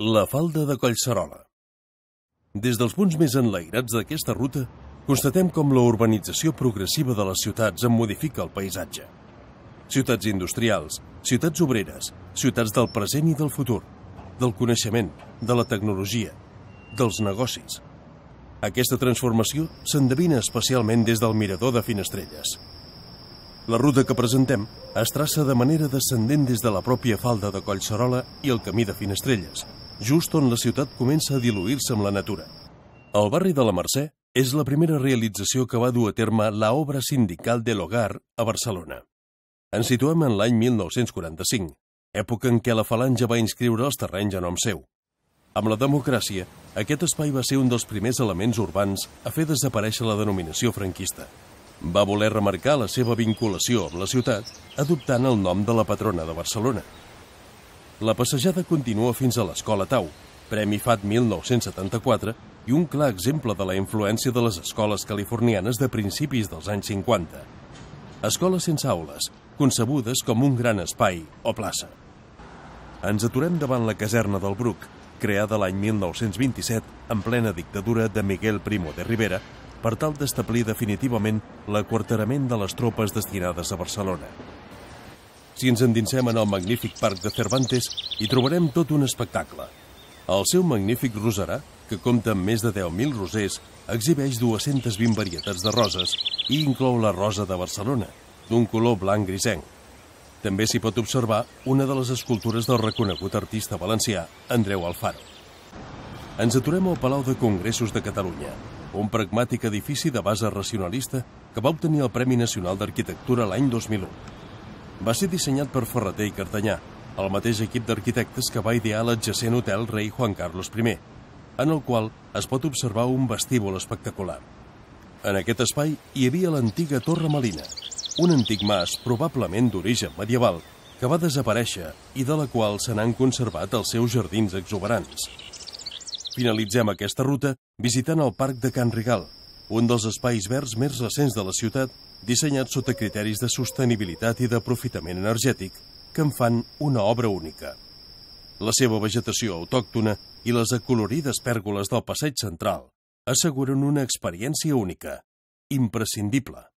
La falda de Collserola. Des dels punts més enlairats d'aquesta ruta, constatem com la urbanització progressiva de les ciutats en modifica el paisatge. Ciutats industrials, ciutats obreres, ciutats del present i del futur, del coneixement, de la tecnologia, dels negocis. Aquesta transformació s'endevina especialment des del mirador de Finestrelles. La ruta que presentem es traça de manera descendent des de la pròpia falda de Collserola i el camí de Finestrelles, just on la ciutat comença a diluir-se amb la natura. El barri de la Mercè és la primera realització que va dur a terme la Obra Sindical del Hogar a Barcelona. Ens situem en l'any 1945, època en què la Falange va inscriure els terrenys a nom seu. Amb la democràcia, aquest espai va ser un dels primers elements urbans a fer desaparèixer la denominació franquista. Va voler remarcar la seva vinculació amb la ciutat, adoptant el nom de la patrona de Barcelona. La passejada continua fins a l'Escola Tau, Premi FAT 1974 i un clar exemple de la influència de les escoles californianes de principis dels anys 50. Escoles sense aules, concebudes com un gran espai o plaça. Ens aturem davant la caserna del Bruc, creada l'any 1927 en plena dictadura de Miguel Primo de Rivera, per tal d'establir definitivament l'aquarterament de les tropes destinades a Barcelona. Si ens endinsem en el magnífic parc de Cervantes, hi trobarem tot un espectacle. El seu magnífic roserà, que compta amb més de 10.000 rosers, exhibeix 220 varietats de roses i inclou la rosa de Barcelona, d'un color blanc grisenc. També s'hi pot observar una de les escultures del reconegut artista valencià, Andreu Alfaro. Ens aturem al Palau de Congressos de Catalunya, un pragmàtic edifici de base racionalista que va obtenir el Premi Nacional d'Arquitectura l'any 2001. Va ser dissenyat per Ferrater i Cartanyà, el mateix equip d'arquitectes que va idear l'adjacent hotel Rei Juan Carlos I, en el qual es pot observar un vestíbul espectacular. En aquest espai hi havia l'antiga Torre Melina, un antic mas probablement d'origen medieval que va desaparèixer i de la qual se n'han conservat els seus jardins exuberants. Finalitzem aquesta ruta visitant el Parc de Can Rigal, un dels espais verds més recents de la ciutat, dissenyat sota criteris de sostenibilitat i d'aprofitament energètic, que en fan una obra única. La seva vegetació autòctona i les acolorides pèrgoles del passeig central asseguren una experiència única, imprescindible.